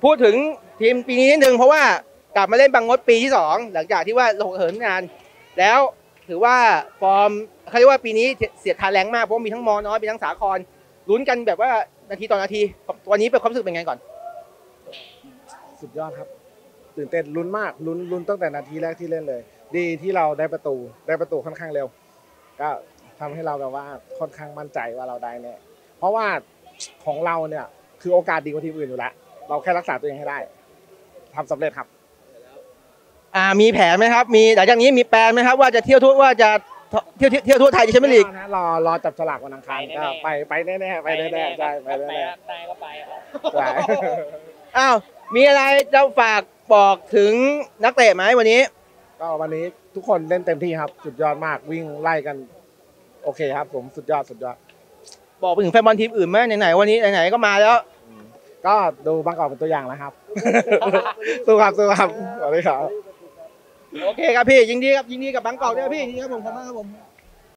พูดถึงทีมปีนี้นิดนึงเพราะว่ากลับมาเล่นบางมดปีที่2หลังจากที่ว่าลงเหินงานแล้วถือว่าฟอร์มเขาเรียกว่าปีนี้เสียดทานแรงมากเพราะมีทั้งมอน้อยมีทั้งสาครลุ้นกันแบบว่านาทีต่อนาทีวันนี้เป็นความรู้สึกเป็นไงก่อนสุดยอดครับตื่นเต้นลุ้นมากลุ้นตั้งแต่นาทีแรกที่เล่นเลยดีที่เราได้ประตูค่อนข้างเร็วก็ทำให้เราแบบว่าค่อนข้างมั่นใจว่าเราได้เนี่ยเพราะว่าของเราเนี่ยคือโอกาสดีกว่าทีมอื่นอยู่แล้วเราแค่รักษาตัวเองให้ได้ทำสำเร็จครับมีแผนไหมครับมีหลังจากนี้มีแปลนไหมครับว่าจะเที่ยวทั่วไทยจะแชมเปี้ยนลีกรอจับฉลากวันอังคารก็ไปแน่ใช่ไปแน่ได้ก็ไปอ้าวมีอะไรจะฝากบอกถึงนักเตะไหมวันนี้ก็วันนี้ทุกคนเล่นเต็มที่ครับสุดยอดมากวิ่งไล่กันโอเคครับผมสุดยอดบอกไปถึงแฟนบอลทีมอื่นไหมไหนๆวันนี้ไหนๆก็มาแล้วก็ดูบางกอกเป็นตัวอย่างแล้วครับสู้ครับสวัสดีครับโอเคครับพี่ยินดีกับบางกอกด้วยพี่ยินดีครับผมขอบคุณมากครับผม